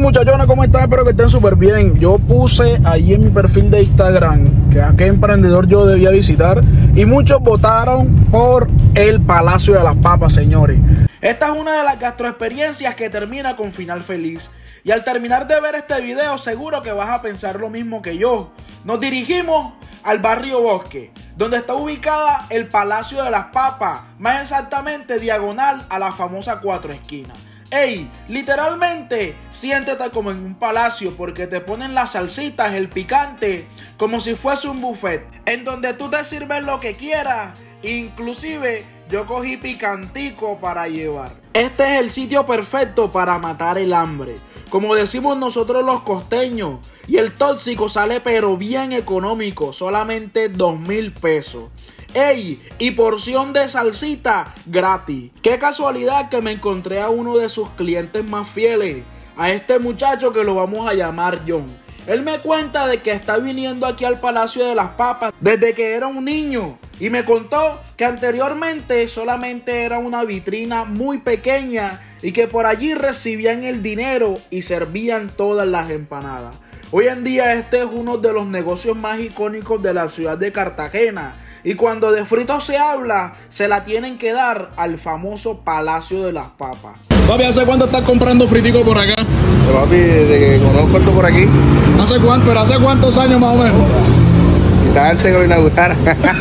muchachones, ¿cómo están? Espero que estén súper bien. Yo puse ahí en mi perfil de Instagram que a qué emprendedor yo debía visitar y muchos votaron por el Palacio de las Papas, señores. Esta es una de las gastroexperiencias que termina con final feliz. Y al terminar de ver este video, seguro que vas a pensar lo mismo que yo. Nos dirigimos al barrio Bosque, donde está ubicada el Palacio de las Papas, más exactamente diagonal a la famosa Cuatro Esquinas. Ey, literalmente, siéntete como en un palacio porque te ponen las salsitas, el picante, como si fuese un buffet, en donde tú te sirves lo que quieras, inclusive yo cogí picantico para llevar. Este es el sitio perfecto para matar el hambre, como decimos nosotros los costeños, y el tóxico sale pero bien económico, solamente 2,000 pesos. ¡Ey! Y porción de salsita gratis. Qué casualidad que me encontré a uno de sus clientes más fieles, a este muchacho que lo vamos a llamar John. Él me cuenta de que está viniendo aquí al Palacio de las Papas desde que era un niño y me contó que anteriormente solamente era una vitrina muy pequeña y que por allí recibían el dinero y servían todas las empanadas. Hoy en día este es uno de los negocios más icónicos de la ciudad de Cartagena. Y cuando de fritos se habla, se la tienen que dar al famoso Palacio de las Papas. Papi, ¿hace cuánto estás comprando fritico por acá? Papi, desde que conozco esto por aquí. ¿Hace cuánto? ¿Pero hace cuántos años más o menos? Quizás antes que lo inaugurara.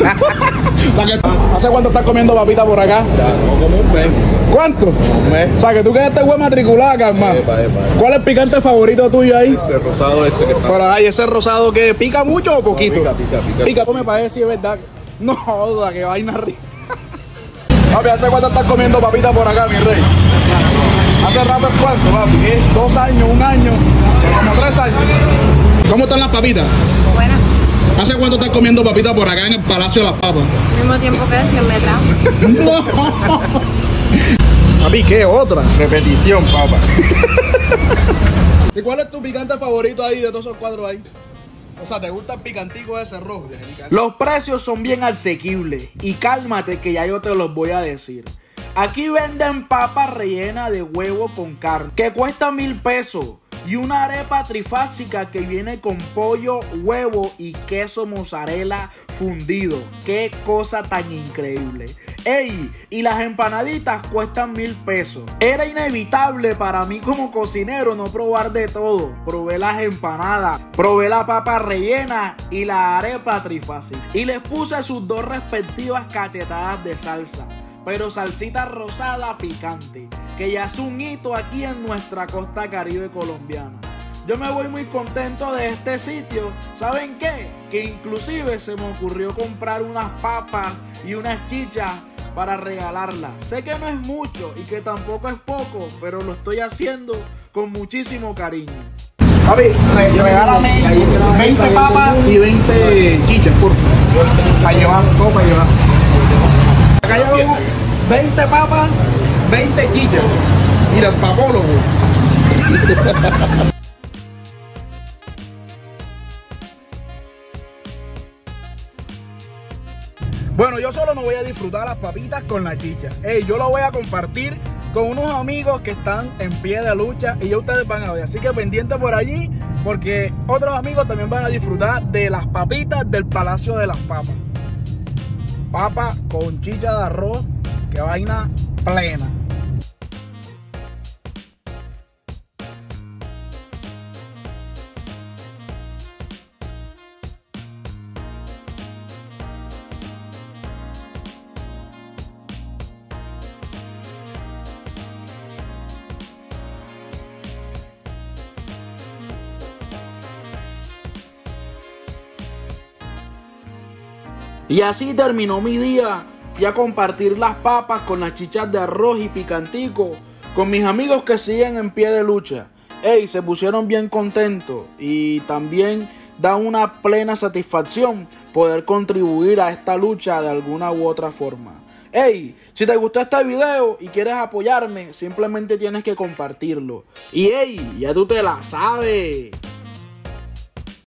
¿Hace cuánto estás comiendo papita por acá? Ya, no, como un mes. ¿Cuánto? Un mes. O sea, que tú quedaste güey matriculada acá, hermano. Epa. ¿Cuál es el picante favorito tuyo ahí? El rosado este que está. Pero ay, ese rosado que pica mucho o poquito. Pica. Come para ver si es verdad. No joda, que vaina rica. Papi, ¿hace cuánto estás comiendo papita por acá, mi rey? ¿Hace rato es cuánto, papi? 2 años, 1 año, como 3 años. ¿Cómo están las papitas? Buena. ¿Hace cuánto estás comiendo papita por acá en el Palacio de las Papas? Mismo tiempo que 100 metros. No. Papi, ¿qué otra? Repetición, papá. ¿Y cuál es tu picante favorito ahí de todos esos cuadros ahí? O sea, ¿te gusta el picantico ese rojo? Los precios son bien asequibles y cálmate que ya yo te los voy a decir. Aquí venden papas rellenas de huevo con carne que cuesta 1,000 pesos y una arepa trifásica que viene con pollo, huevo y queso mozzarella fundido. ¡Qué cosa tan increíble! ¡Ey! Y las empanaditas cuestan 1,000 pesos. Era inevitable para mí como cocinero no probar de todo. Probé las empanadas, probé la papa rellena y la arepa trifásica. Y les puse sus 2 respectivas cachetadas de salsa, pero salsita rosada picante, que ya es un hito aquí en nuestra costa caribe colombiana. Yo me voy muy contento de este sitio. ¿Saben qué? Que inclusive se me ocurrió comprar unas papas y unas chichas para regalarlas. Sé que no es mucho y que tampoco es poco, pero lo estoy haciendo con muchísimo cariño. Papi, regálame 20 papas y 20 chichas, por favor. Para llevar, todo para llevar. Acá llevamos 20 papas, 20 chichas. Mira, el papólogo. Bueno, yo solo no voy a disfrutar las papitas con la chicha. Yo lo voy a compartir con unos amigos que están en pie de lucha y ya ustedes van a ver. Así que pendiente por allí porque otros amigos también van a disfrutar de las papitas del Palacio de las Papas. Papa con chicha de arroz, que vaina plena. Y así terminó mi día. Fui a compartir las papas con las chichas de arroz y picantico con mis amigos que siguen en pie de lucha. Se pusieron bien contentos y también da una plena satisfacción poder contribuir a esta lucha de alguna u otra forma. Si te gustó este video y quieres apoyarme, simplemente tienes que compartirlo. Y ya tú te la sabes.